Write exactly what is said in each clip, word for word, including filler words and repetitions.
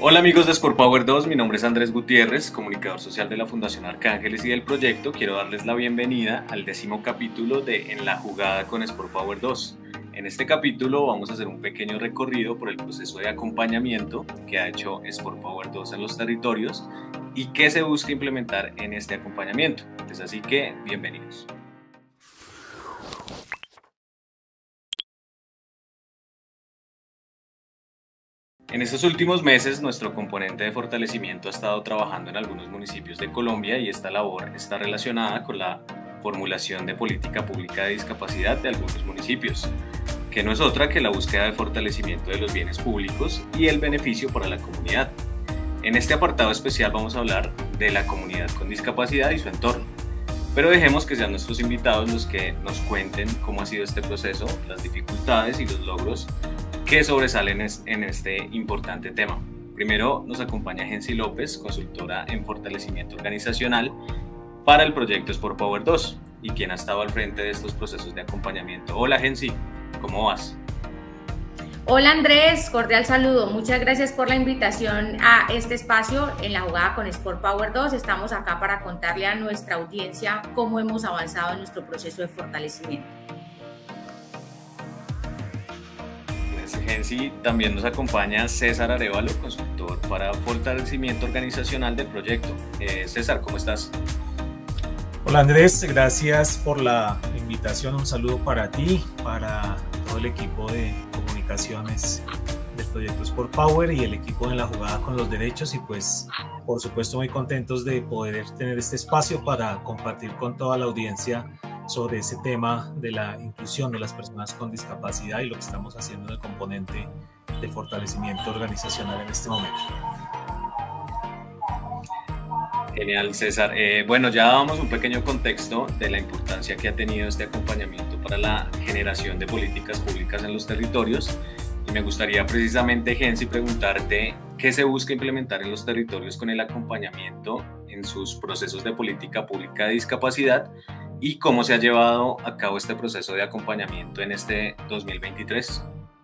Hola amigos de Sport Power dos, mi nombre es Andrés Gutiérrez, comunicador social de la Fundación Arcángeles y del proyecto. Quiero darles la bienvenida al décimo capítulo de En la Jugada con Sport Power dos. En este capítulo vamos a hacer un pequeño recorrido por el proceso de acompañamiento que ha hecho Sport Power dos en los territorios y qué se busca implementar en este acompañamiento. Es así que, bienvenidos. En estos últimos meses, nuestro componente de fortalecimiento ha estado trabajando en algunos municipios de Colombia y esta labor está relacionada con la formulación de política pública de discapacidad de algunos municipios, que no es otra que la búsqueda de fortalecimiento de los bienes públicos y el beneficio para la comunidad. En este apartado especial vamos a hablar de la comunidad con discapacidad y su entorno, pero dejemos que sean nuestros invitados los que nos cuenten cómo ha sido este proceso, las dificultades y los logros que sobresalen en este importante tema. Primero nos acompaña Gensi López, consultora en fortalecimiento organizacional para el proyecto Sport Power dos y quien ha estado al frente de estos procesos de acompañamiento. Hola Gensi, ¿cómo vas? Hola Andrés, cordial saludo. Muchas gracias por la invitación a este espacio en la jugada con Sport Power dos. Estamos acá para contarle a nuestra audiencia cómo hemos avanzado en nuestro proceso de fortalecimiento. Gensi, también nos acompaña César Arevalo, consultor para fortalecimiento organizacional del proyecto. Eh, César, ¿cómo estás? Hola Andrés, gracias por la invitación. Un saludo para ti, para todo el equipo de comunicaciones del proyecto Sport Power y el equipo en la jugada con los derechos, y pues por supuesto muy contentos de poder tener este espacio para compartir con toda la audiencia sobre ese tema de la inclusión de las personas con discapacidad y lo que estamos haciendo en el componente de fortalecimiento organizacional en este momento. Genial, César. Eh, bueno, ya damos un pequeño contexto de la importancia que ha tenido este acompañamiento para la generación de políticas públicas en los territorios, y me gustaría precisamente, Gensi, preguntarte qué se busca implementar en los territorios con el acompañamiento en sus procesos de política pública de discapacidad y cómo se ha llevado a cabo este proceso de acompañamiento en este dos mil veintitrés.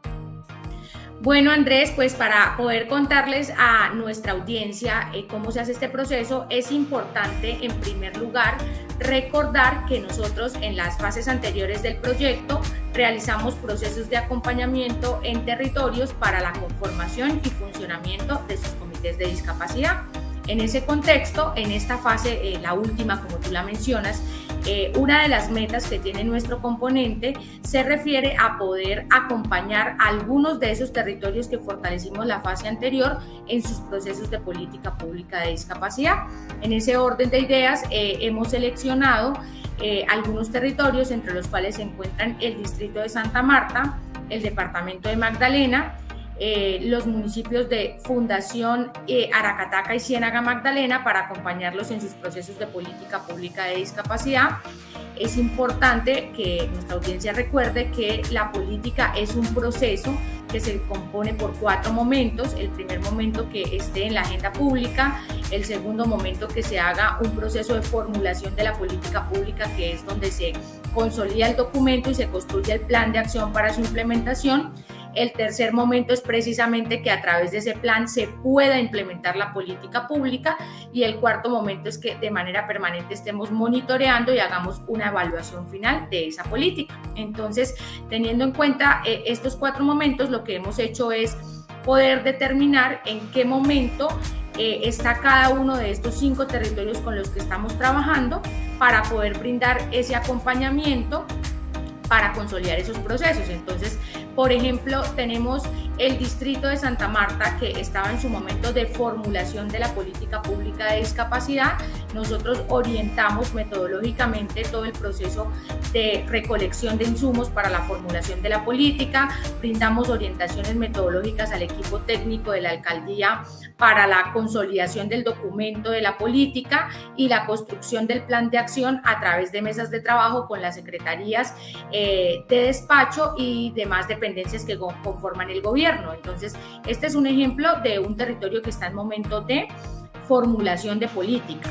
Bueno Andrés, pues para poder contarles a nuestra audiencia eh, cómo se hace este proceso, es importante en primer lugar recordar que nosotros en las fases anteriores del proyecto realizamos procesos de acompañamiento en territorios para la conformación y funcionamiento de sus comités de discapacidad. En ese contexto, en esta fase, eh, la última como tú la mencionas, eh, una de las metas que tiene nuestro componente se refiere a poder acompañar a algunos de esos territorios que fortalecimos la fase anterior en sus procesos de política pública de discapacidad. En ese orden de ideas eh, hemos seleccionado eh, algunos territorios, entre los cuales se encuentran el distrito de Santa Marta, el departamento de Magdalena, Eh, los municipios de Fundación eh, Aracataca y Ciénaga Magdalena, para acompañarlos en sus procesos de política pública de discapacidad. Es importante que nuestra audiencia recuerde que la política es un proceso que se compone por cuatro momentos. El primer momento, que esté en la agenda pública; el segundo momento, que se haga un proceso de formulación de la política pública, que es donde se consolida el documento y se construye el plan de acción para su implementación. El tercer momento es precisamente que a través de ese plan se pueda implementar la política pública, y el cuarto momento es que de manera permanente estemos monitoreando y hagamos una evaluación final de esa política. Entonces, teniendo en cuenta eh, estos cuatro momentos, lo que hemos hecho es poder determinar en qué momento eh, está cada uno de estos cinco territorios con los que estamos trabajando, para poder brindar ese acompañamiento para consolidar esos procesos. Entonces, por ejemplo, tenemos el distrito de Santa Marta, que estaba en su momento de formulación de la política pública de discapacidad. Nosotros orientamos metodológicamente todo el proceso de recolección de insumos para la formulación de la política, brindamos orientaciones metodológicas al equipo técnico de la alcaldía para la consolidación del documento de la política y la construcción del plan de acción a través de mesas de trabajo con las secretarías eh, de despacho y demás dependencias que conforman el gobierno. Entonces, este es un ejemplo de un territorio que está en momento de formulación de política.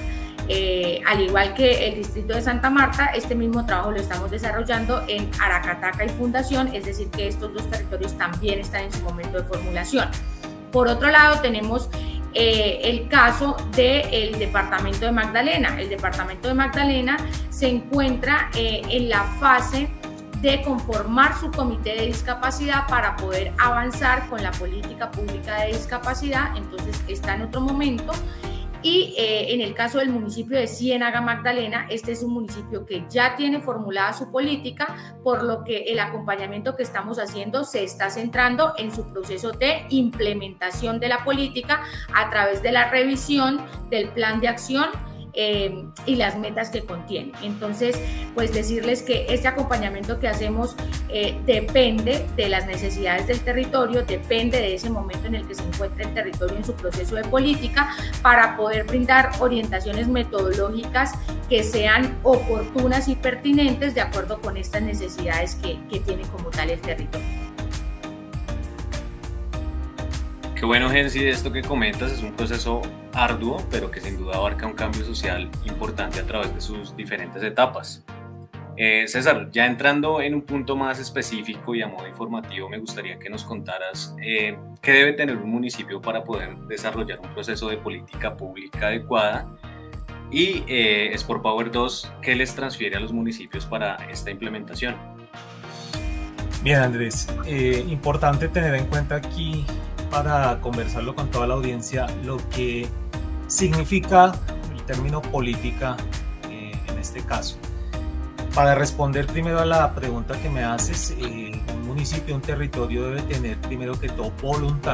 Eh, al igual que el distrito de Santa Marta, este mismo trabajo lo estamos desarrollando en Aracataca y Fundación, es decir, que estos dos territorios también están en su momento de formulación. Por otro lado, tenemos eh, el caso del departamento de Magdalena. El departamento de Magdalena se encuentra eh, en la fase de conformar su comité de discapacidad para poder avanzar con la política pública de discapacidad, entonces está en otro momento. Y eh, en el caso del municipio de Ciénaga Magdalena, este es un municipio que ya tiene formulada su política, por lo que el acompañamiento que estamos haciendo se está centrando en su proceso de implementación de la política a través de la revisión del plan de acción Eh, y las metas que contiene. Entonces, pues decirles que este acompañamiento que hacemos eh, depende de las necesidades del territorio, depende de ese momento en el que se encuentra el territorio en su proceso de política, para poder brindar orientaciones metodológicas que sean oportunas y pertinentes de acuerdo con estas necesidades que, que tiene como tal el territorio. Qué bueno, Gensi, esto que comentas es un proceso arduo, pero que sin duda abarca un cambio social importante a través de sus diferentes etapas. Eh, César, ya entrando en un punto más específico y a modo informativo, me gustaría que nos contaras eh, qué debe tener un municipio para poder desarrollar un proceso de política pública adecuada, y eh, Sport Power dos, ¿qué les transfiere a los municipios para esta implementación? Bien, Andrés, eh, importante tener en cuenta aquí, para conversarlo con toda la audiencia, lo que significa el término política eh, en este caso. Para responder primero a la pregunta que me haces, eh, un municipio, un territorio debe tener primero que todo voluntad.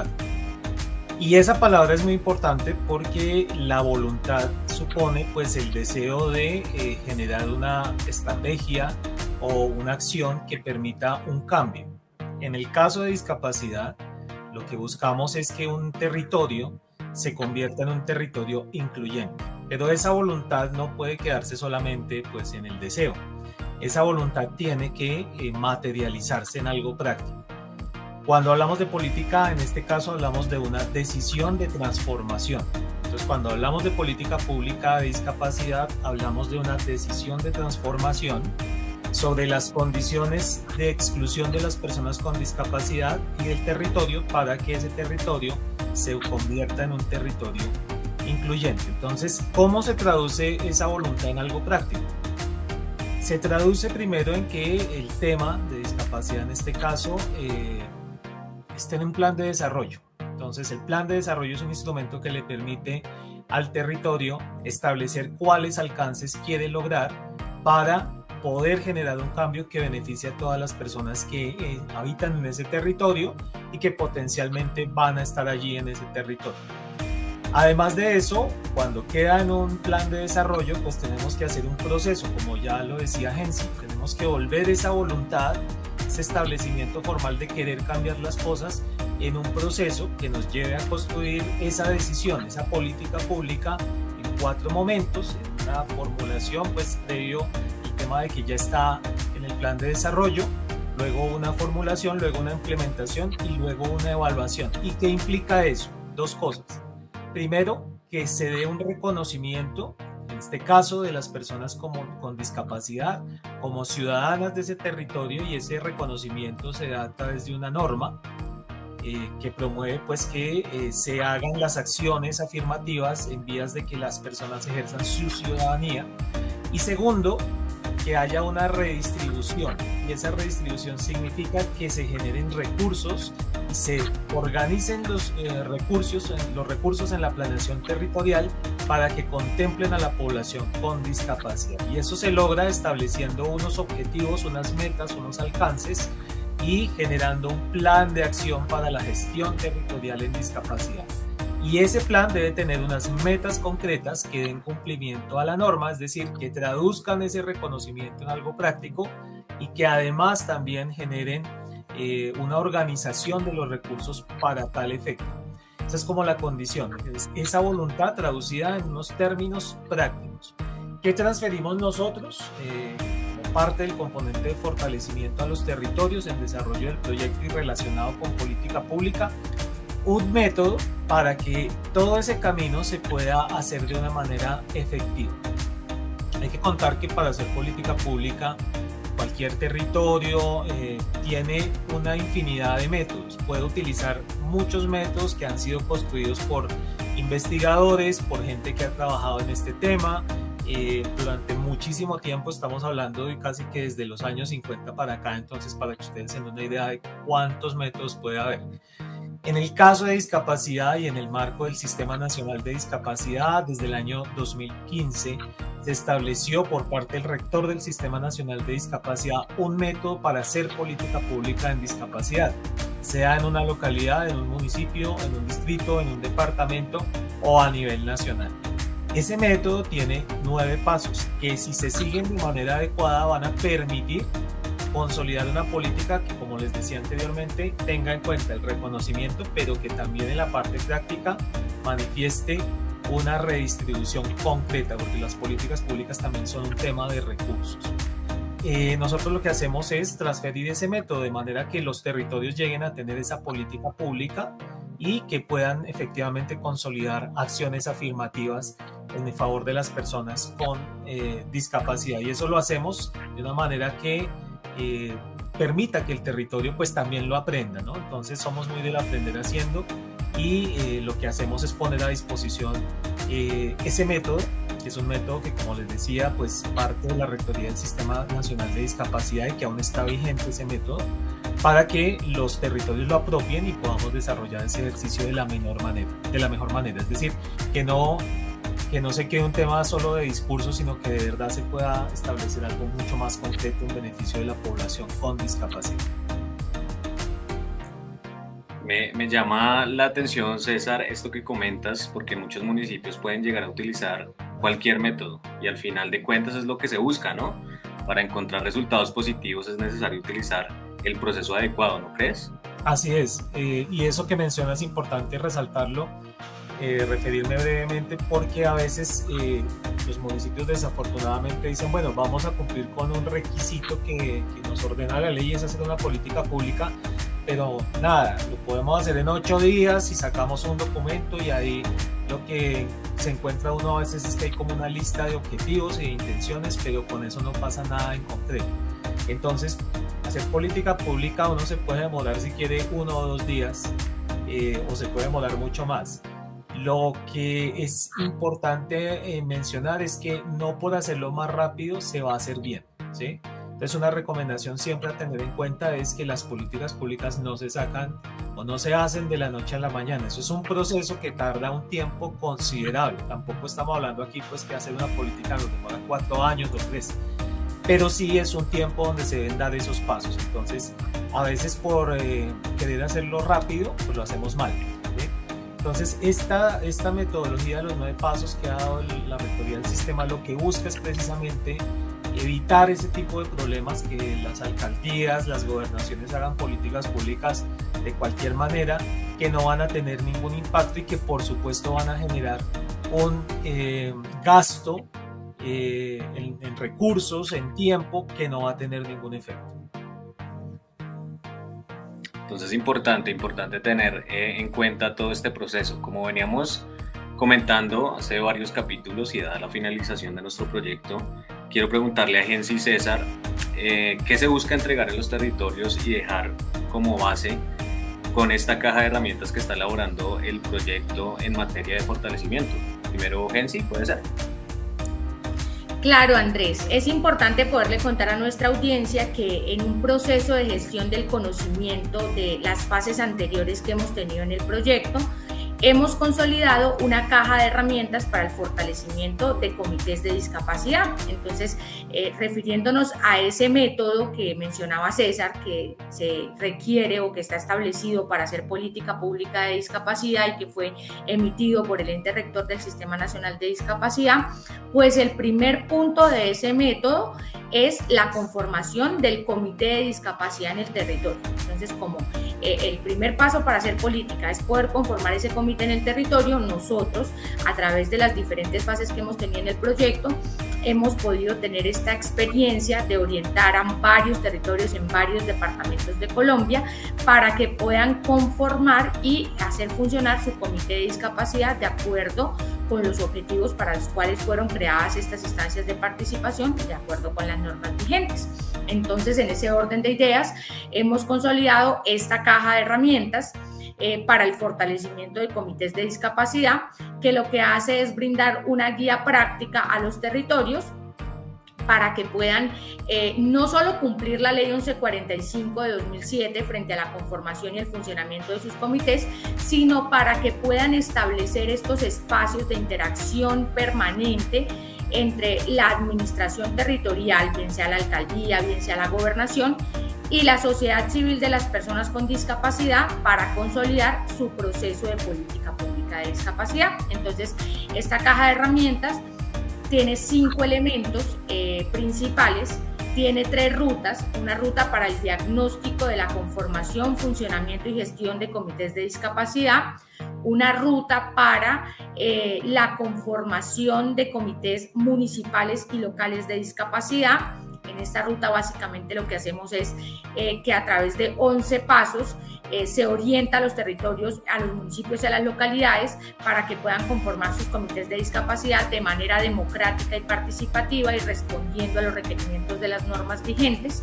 Y esa palabra es muy importante porque la voluntad supone pues el deseo de eh, generar una estrategia o una acción que permita un cambio. En el caso de discapacidad, lo que buscamos es que un territorio se convierta en un territorio incluyente, pero esa voluntad no puede quedarse solamente pues en el deseo. Esa voluntad tiene que eh, materializarse en algo práctico. Cuando hablamos de política, en este caso hablamos de una decisión de transformación. Entonces, cuando hablamos de política pública de discapacidad, hablamos de una decisión de transformación sobre las condiciones de exclusión de las personas con discapacidad y del territorio, para que ese territorio se convierta en un territorio incluyente. Entonces, ¿cómo se traduce esa voluntad en algo práctico? Se traduce primero en que el tema de discapacidad, en este caso, eh, esté en un plan de desarrollo. Entonces, el plan de desarrollo es un instrumento que le permite al territorio establecer cuáles alcances quiere lograr para poder generar un cambio que beneficie a todas las personas que eh, habitan en ese territorio y que potencialmente van a estar allí en ese territorio. Además de eso, cuando queda en un plan de desarrollo, pues tenemos que hacer un proceso, como ya lo decía Gensi, tenemos que volver esa voluntad, ese establecimiento formal de querer cambiar las cosas en un proceso que nos lleve a construir esa decisión, esa política pública en cuatro momentos, en una formulación pues previo tema de que ya está en el plan de desarrollo, luego una formulación, luego una implementación y luego una evaluación. ¿Y qué implica eso? Dos cosas. Primero, que se dé un reconocimiento, en este caso de las personas como, con discapacidad, como ciudadanas de ese territorio, y ese reconocimiento se da a través de una norma eh, que promueve pues que eh, se hagan las acciones afirmativas en vías de que las personas ejerzan su ciudadanía. Y segundo, que haya una redistribución, y esa redistribución significa que se generen recursos y se organicen los, eh, recursos, los recursos en la planeación territorial para que contemplen a la población con discapacidad, y eso se logra estableciendo unos objetivos, unas metas, unos alcances y generando un plan de acción para la gestión territorial en discapacidad. Y ese plan debe tener unas metas concretas que den cumplimiento a la norma, es decir, que traduzcan ese reconocimiento en algo práctico y que además también generen eh, una organización de los recursos para tal efecto. Esa es como la condición, es esa voluntad traducida en unos términos prácticos. ¿Qué transferimos nosotros? Eh, como parte del componente de fortalecimiento a los territorios en desarrollo del proyecto y relacionado con política pública, un método para que todo ese camino se pueda hacer de una manera efectiva. Hay que contar que para hacer política pública cualquier territorio eh, tiene una infinidad de métodos. Puede utilizar muchos métodos que han sido construidos por investigadores, por gente que ha trabajado en este tema eh, durante muchísimo tiempo. Estamos hablando de casi que desde los años cincuenta para acá, entonces para que ustedes tengan una idea de cuántos métodos puede haber. En el caso de discapacidad y en el marco del Sistema Nacional de Discapacidad, desde el año dos mil quince se estableció por parte del rector del Sistema Nacional de Discapacidad un método para hacer política pública en discapacidad, sea en una localidad, en un municipio, en un distrito, en un departamento o a nivel nacional. Ese método tiene nueve pasos que, si se siguen de manera adecuada, van a permitir consolidar una política que, como les decía anteriormente, tenga en cuenta el reconocimiento, pero que también en la parte práctica manifieste una redistribución concreta, porque las políticas públicas también son un tema de recursos. Eh, nosotros lo que hacemos es transferir ese método de manera que los territorios lleguen a tener esa política pública y que puedan efectivamente consolidar acciones afirmativas en favor de las personas con eh, discapacidad, y eso lo hacemos de una manera que Eh, permita que el territorio pues también lo aprenda, ¿no? Entonces somos muy del aprender haciendo, y eh, lo que hacemos es poner a disposición eh, ese método, que es un método que, como les decía, pues parte de la Rectoría del Sistema Nacional de Discapacidad y que aún está vigente ese método, para que los territorios lo apropien y podamos desarrollar ese ejercicio de la menor manera, de la mejor manera, es decir, que no que no se quede un tema solo de discurso, sino que de verdad se pueda establecer algo mucho más concreto en beneficio de la población con discapacidad. Me, me llama la atención, César, esto que comentas, porque muchos municipios pueden llegar a utilizar cualquier método y al final de cuentas es lo que se busca, ¿no? Para encontrar resultados positivos es necesario utilizar el proceso adecuado, ¿no crees? Así es, eh, y eso que mencionas es importante resaltarlo. Eh, referirme brevemente, porque a veces eh, los municipios desafortunadamente dicen, bueno, vamos a cumplir con un requisito que, que nos ordena la ley, es hacer una política pública, pero nada, lo podemos hacer en ocho días y sacamos un documento, y ahí lo que se encuentra uno a veces es que hay como una lista de objetivos e intenciones, pero con eso no pasa nada en concreto. Entonces, hacer política pública uno se puede demorar si quiere uno o dos días, eh, o se puede demorar mucho más. Lo que es importante eh, mencionar es que no por hacerlo más rápido se va a hacer bien, ¿sí? Entonces, una recomendación siempre a tener en cuenta es que las políticas públicas no se sacan o no se hacen de la noche a la mañana. Eso es un proceso que tarda un tiempo considerable. Tampoco estamos hablando aquí pues que hacer una política nos demora cuatro años o tres, pero sí es un tiempo donde se deben dar esos pasos. Entonces, a veces por eh, querer hacerlo rápido, pues lo hacemos mal, ¿sí? Entonces, esta, esta metodología de los nueve pasos que ha dado la Rectoría del Sistema lo que busca es precisamente evitar ese tipo de problemas, que las alcaldías, las gobernaciones hagan políticas públicas de cualquier manera, que no van a tener ningún impacto y que por supuesto van a generar un eh, gasto eh, en, en recursos, en tiempo, que no va a tener ningún efecto. Entonces es importante, importante tener eh, en cuenta todo este proceso. Como veníamos comentando hace varios capítulos y dada la finalización de nuestro proyecto, quiero preguntarle a Gensi y César eh, qué se busca entregar en los territorios y dejar como base con esta caja de herramientas que está elaborando el proyecto en materia de fortalecimiento. Primero, Gensi, ¿puede ser? Claro, Andrés, es importante poderle contar a nuestra audiencia que en un proceso de gestión del conocimiento de las fases anteriores que hemos tenido en el proyecto, hemos consolidado una caja de herramientas para el fortalecimiento de comités de discapacidad. Entonces, eh, refiriéndonos a ese método que mencionaba César, que se requiere o que está establecido para hacer política pública de discapacidad y que fue emitido por el ente rector del Sistema Nacional de Discapacidad, pues el primer punto de ese método es la conformación del comité de discapacidad en el territorio. Entonces, como eh, el primer paso para hacer política es poder conformar ese comité en el territorio, nosotros, a través de las diferentes fases que hemos tenido en el proyecto, hemos podido tener esta experiencia de orientar a varios territorios en varios departamentos de Colombia para que puedan conformar y hacer funcionar su comité de discapacidad de acuerdo con los objetivos para los cuales fueron creadas estas instancias de participación de acuerdo con las normas vigentes. Entonces, en ese orden de ideas, hemos consolidado esta caja de herramientas eh, para el fortalecimiento de comités de discapacidad, que lo que hace es brindar una guía práctica a los territorios para que puedan eh, no solo cumplir la ley once cuarenta y cinco de dos mil siete frente a la conformación y el funcionamiento de sus comités, sino para que puedan establecer estos espacios de interacción permanente entre la administración territorial, bien sea la alcaldía, bien sea la gobernación, y la sociedad civil de las personas con discapacidad para consolidar su proceso de política pública de discapacidad. Entonces, esta caja de herramientas tiene cinco elementos eh, principales, tiene tres rutas, una ruta para el diagnóstico de la conformación, funcionamiento y gestión de comités de discapacidad, una ruta para eh, la conformación de comités municipales y locales de discapacidad. En esta ruta básicamente lo que hacemos es eh, que a través de once pasos eh, se orienta a los territorios, a los municipios y a las localidades para que puedan conformar sus comités de discapacidad de manera democrática y participativa y respondiendo a los requerimientos de las normas vigentes.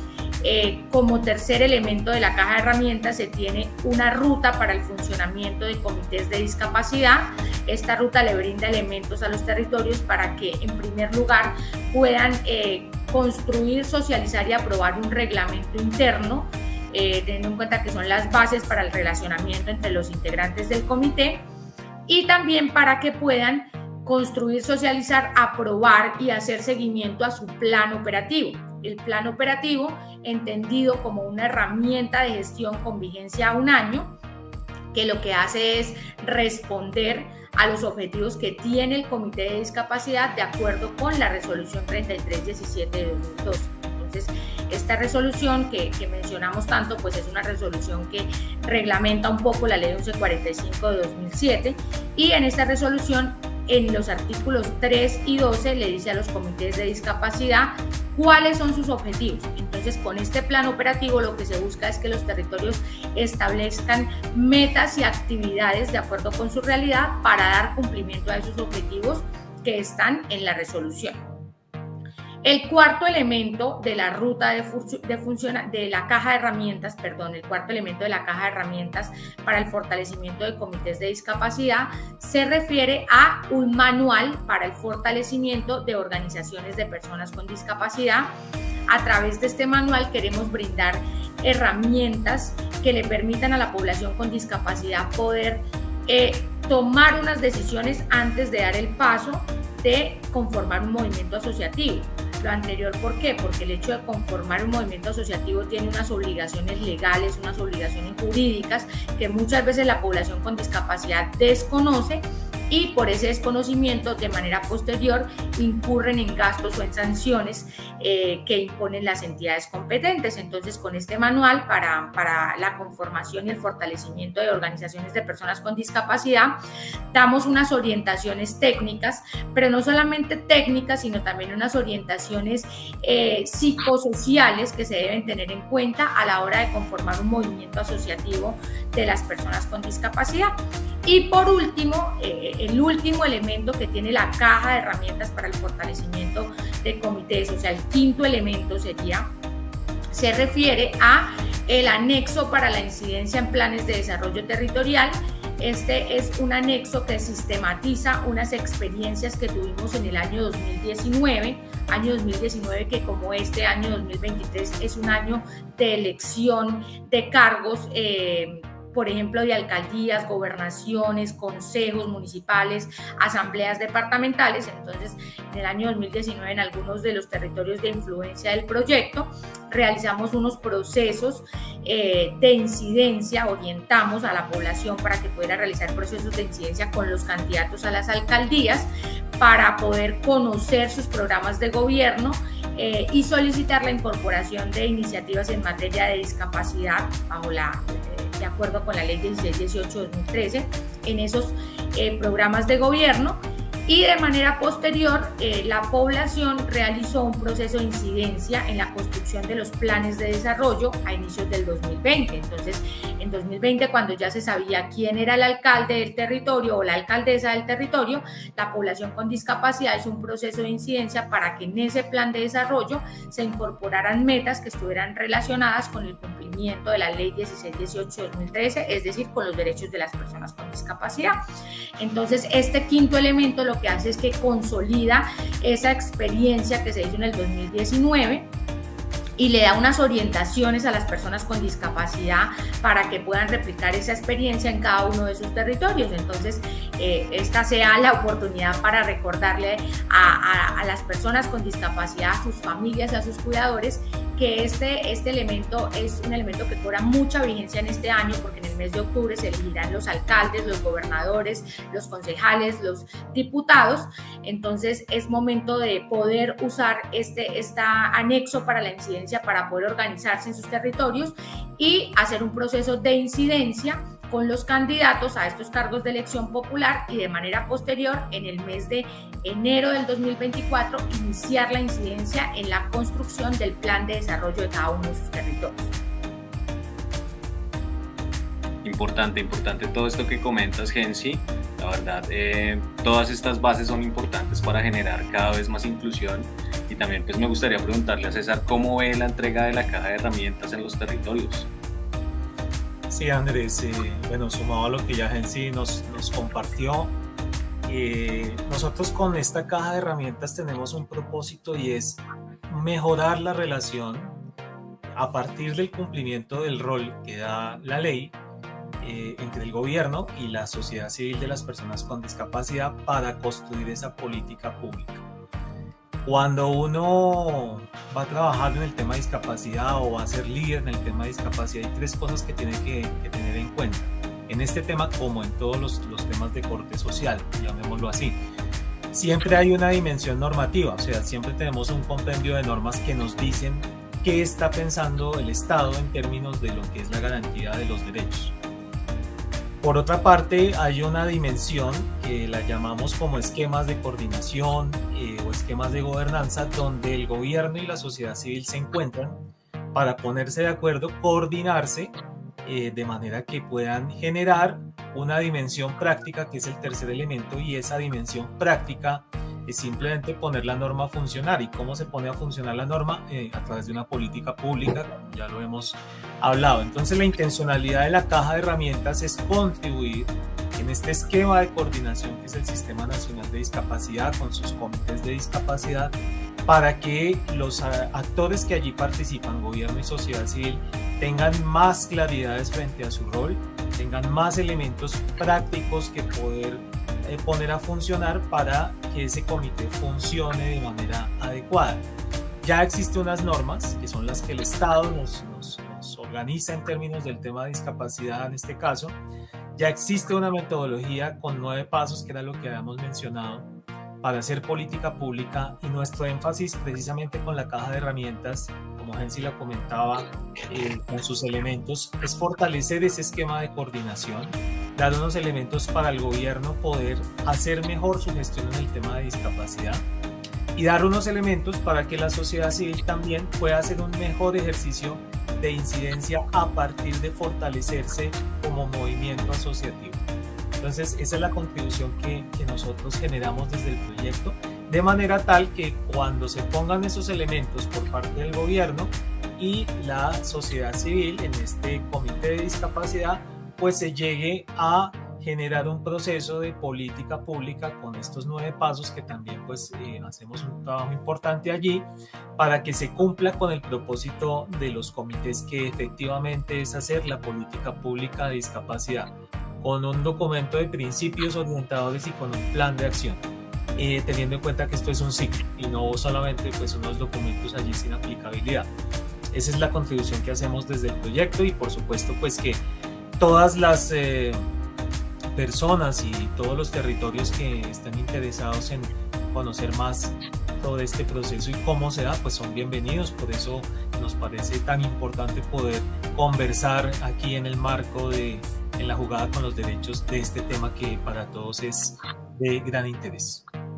Eh, como tercer elemento de la caja de herramientas se tiene una ruta para el funcionamiento de comités de discapacidad. Esta ruta le brinda elementos a los territorios para que en primer lugar puedan eh, construir, socializar y aprobar un reglamento interno, eh, teniendo en cuenta que son las bases para el relacionamiento entre los integrantes del comité, y también para que puedan construir, socializar, aprobar y hacer seguimiento a su plan operativo. El plan operativo, entendido como una herramienta de gestión con vigencia a un año, que lo que hace es responder a los objetivos que tiene el Comité de Discapacidad de acuerdo con la resolución treinta y tres diecisiete de dos mil doce. Entonces, esta resolución que, que mencionamos tanto, pues es una resolución que reglamenta un poco la ley once cuarenta y cinco de dos mil siete, y en esta resolución, en los artículos tres y doce, le dice a los comités de discapacidad cuáles son sus objetivos. Entonces, con este plan operativo lo que se busca es que los territorios establezcan metas y actividades de acuerdo con su realidad para dar cumplimiento a esos objetivos que están en la resolución. El cuarto elemento de la ruta de, de, funciona, de la caja de herramientas, perdón, el cuarto elemento de la caja de herramientas para el fortalecimiento de comités de discapacidad se refiere a un manual para el fortalecimiento de organizaciones de personas con discapacidad. A través de este manual queremos brindar herramientas que le permitan a la población con discapacidad poder eh, tomar unas decisiones antes de dar el paso de conformar un movimiento asociativo. Lo anterior, ¿por qué? Porque el hecho de conformar un movimiento asociativo tiene unas obligaciones legales, unas obligaciones jurídicas que muchas veces la población con discapacidad desconoce, y por ese desconocimiento de manera posterior incurren en gastos o en sanciones eh, que imponen las entidades competentes. Entonces, con este manual para, para la conformación y el fortalecimiento de organizaciones de personas con discapacidad, damos unas orientaciones técnicas, pero no solamente técnicas, sino también unas orientaciones eh, psicosociales que se deben tener en cuenta a la hora de conformar un movimiento asociativo de las personas con discapacidad. Y por último, eh, el último elemento que tiene la caja de herramientas para el fortalecimiento de comités, o sea, el quinto elemento sería, se refiere a el anexo para la incidencia en planes de desarrollo territorial. Este es un anexo que sistematiza unas experiencias que tuvimos en el año dos mil diecinueve, año dos mil diecinueve que como este año dos mil veintitrés es un año de elección de cargos, eh, por ejemplo, de alcaldías, gobernaciones, consejos municipales, asambleas departamentales. Entonces, en el año dos mil diecinueve, en algunos de los territorios de influencia del proyecto, realizamos unos procesos eh, de incidencia, orientamos a la población para que pudiera realizar procesos de incidencia con los candidatos a las alcaldías para poder conocer sus programas de gobierno eh, y solicitar la incorporación de iniciativas en materia de discapacidad bajo la de acuerdo con la ley dieciséis dieciocho de dos mil trece en esos eh, programas de gobierno. Y de manera posterior, eh, la población realizó un proceso de incidencia en la construcción de los planes de desarrollo a inicios del dos mil veinte. Entonces, en dos mil veinte, cuando ya se sabía quién era el alcalde del territorio o la alcaldesa del territorio, la población con discapacidad hizo un proceso de incidencia para que en ese plan de desarrollo se incorporaran metas que estuvieran relacionadas con el cumplimiento de la ley dieciséis dieciocho dos mil trece, es decir, con los derechos de las personas con discapacidad. Entonces, este quinto elemento lo que hace es que consolida esa experiencia que se hizo en el dos mil diecinueve y le da unas orientaciones a las personas con discapacidad para que puedan replicar esa experiencia en cada uno de sus territorios. Entonces, eh, esta sea la oportunidad para recordarle a, a, a las personas con discapacidad, a sus familias y a sus cuidadores, que este, este elemento es un elemento que cobra mucha vigencia en este año, porque en el mes de octubre se elegirán los alcaldes, los gobernadores, los concejales, los diputados. Entonces, es momento de poder usar este, este anexo para la incidencia para poder organizarse en sus territorios y hacer un proceso de incidencia con los candidatos a estos cargos de elección popular, y de manera posterior, en el mes de enero del dos mil veinticuatro, iniciar la incidencia en la construcción del plan de desarrollo de cada uno de sus territorios. Importante, importante todo esto que comentas, Gensi. La verdad, eh, todas estas bases son importantes para generar cada vez más inclusión. Y también pues me gustaría preguntarle a César cómo ve la entrega de la caja de herramientas en los territorios. Sí, Andrés, eh, bueno, sumado a lo que ya Gensi nos, nos compartió, eh, nosotros con esta caja de herramientas tenemos un propósito, y es mejorar la relación a partir del cumplimiento del rol que da la ley eh, entre el gobierno y la sociedad civil de las personas con discapacidad para construir esa política pública. Cuando uno va a trabajar en el tema de discapacidad o va a ser líder en el tema de discapacidad, hay tres cosas que tiene que, que tener en cuenta. En este tema, como en todos los, los temas de corte social, llamémoslo así, siempre hay una dimensión normativa, o sea, siempre tenemos un compendio de normas que nos dicen qué está pensando el Estado en términos de lo que es la garantía de los derechos. Por otra parte, hay una dimensión que la llamamos como esquemas de coordinación eh, o esquemas de gobernanza, donde el gobierno y la sociedad civil se encuentran para ponerse de acuerdo, coordinarse eh, de manera que puedan generar una dimensión práctica, que es el tercer elemento, y esa dimensión práctica es simplemente poner la norma a funcionar. ¿Y cómo se pone a funcionar la norma? Eh, a través de una política pública, ya lo hemos hablado. Entonces, la intencionalidad de la caja de herramientas es contribuir en este esquema de coordinación que es el Sistema Nacional de Discapacidad con sus comités de discapacidad, para que los actores que allí participan, gobierno y sociedad civil, tengan más claridades frente a su rol, tengan más elementos prácticos que poder eh, poner a funcionar para que ese comité funcione de manera adecuada. Ya existen unas normas que son las que el Estado nos, nos, nos organiza en términos del tema de discapacidad en este caso. Ya existe una metodología con nueve pasos, que era lo que habíamos mencionado, para hacer política pública, y nuestro énfasis precisamente con la caja de herramientas, como Gensi la comentaba, eh, con sus elementos, es fortalecer ese esquema de coordinación, dar unos elementos para el gobierno poder hacer mejor su gestión en el tema de discapacidad, y dar unos elementos para que la sociedad civil también pueda hacer un mejor ejercicio de incidencia a partir de fortalecerse como movimiento asociativo. Entonces, esa es la contribución que, que nosotros generamos desde el proyecto, de manera tal que cuando se pongan esos elementos por parte del gobierno y la sociedad civil en este comité de discapacidad, pues se llegue a generar un proceso de política pública con estos nueve pasos, que también pues eh, hacemos un trabajo importante allí para que se cumpla con el propósito de los comités, que efectivamente es hacer la política pública de discapacidad con un documento de principios orientadores y con un plan de acción, eh, teniendo en cuenta que esto es un ciclo y no solamente pues unos documentos allí sin aplicabilidad. Esa es la contribución que hacemos desde el proyecto, y por supuesto pues que todas las eh, personas y todos los territorios que están interesados en conocer más todo este proceso y cómo se da, pues son bienvenidos. Por eso nos parece tan importante poder conversar aquí en el marco de en la jugada con los derechos de este tema, que para todos es de gran interés.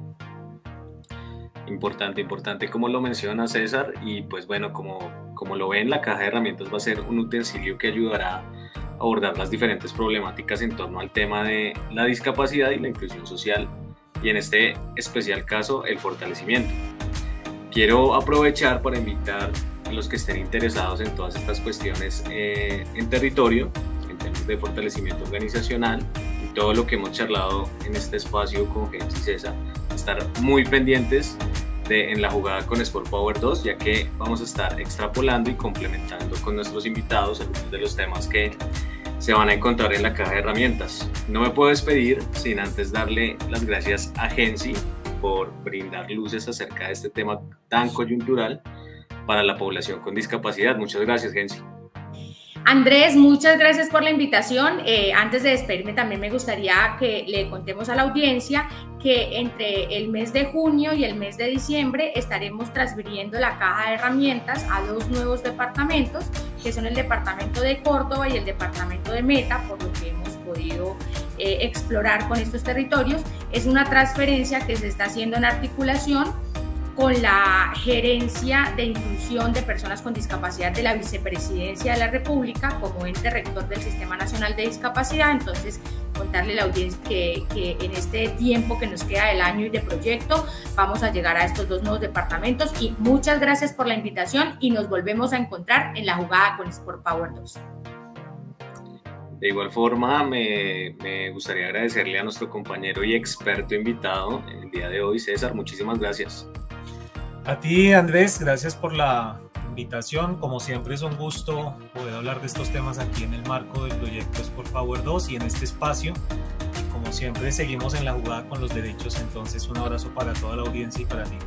Importante, importante como lo menciona César, y pues bueno, como, como lo ven, la caja de herramientas va a ser un utensilio que ayudará a abordar las diferentes problemáticas en torno al tema de la discapacidad y la inclusión social, y en este especial caso, el fortalecimiento. Quiero aprovechar para invitar a los que estén interesados en todas estas cuestiones eh, en territorio, en temas de fortalecimiento organizacional, y todo lo que hemos charlado en este espacio con Gensi y César, estar muy pendientes de, en la jugada con Sport Power dos, ya que vamos a estar extrapolando y complementando con nuestros invitados algunos de los temas que se van a encontrar en la caja de herramientas. No me puedo despedir sin antes darle las gracias a Gensi por brindar luces acerca de este tema tan coyuntural para la población con discapacidad. Muchas gracias, Gensi. Andrés, muchas gracias por la invitación. Eh, antes de despedirme, también me gustaría que le contemos a la audiencia que entre el mes de junio y el mes de diciembre estaremos transfiriendo la caja de herramientas a dos nuevos departamentos, que son el departamento de Córdoba y el departamento de Meta, por lo que hemos podido eh, explorar con estos territorios. Es una transferencia que se está haciendo en articulación con la Gerencia de Inclusión de Personas con Discapacidad de la Vicepresidencia de la República como ente rector del Sistema Nacional de Discapacidad. Entonces, contarle a la audiencia que, que en este tiempo que nos queda del año y de proyecto vamos a llegar a estos dos nuevos departamentos, y muchas gracias por la invitación y nos volvemos a encontrar en la jugada con Sport Power dos. De igual forma, me, me gustaría agradecerle a nuestro compañero y experto invitado en el día de hoy, César. Muchísimas gracias. A ti, Andrés, gracias por la invitación. Como siempre es un gusto poder hablar de estos temas aquí en el marco del proyecto Sport Power dos y en este espacio. Y como siempre seguimos en la jugada con los derechos, entonces un abrazo para toda la audiencia y para ti.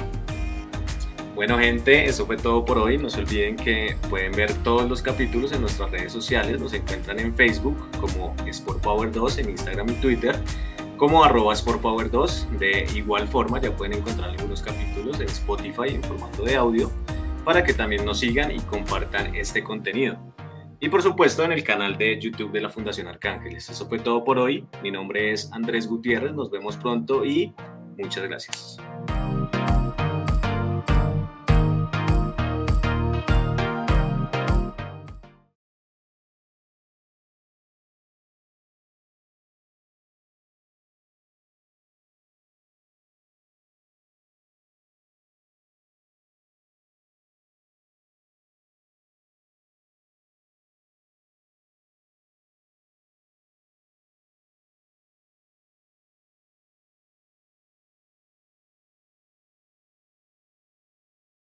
Bueno, gente, eso fue todo por hoy. No se olviden que pueden ver todos los capítulos en nuestras redes sociales. Nos encuentran en Facebook como Sport Power dos, en Instagram y Twitter como arroba Sport Power dos. De igual forma ya pueden encontrar algunos capítulos en Spotify en formato de audio para que también nos sigan y compartan este contenido. Y por supuesto en el canal de YouTube de la Fundación Arcángeles. Eso fue todo por hoy. Mi nombre es Andrés Gutiérrez. Nos vemos pronto y muchas gracias.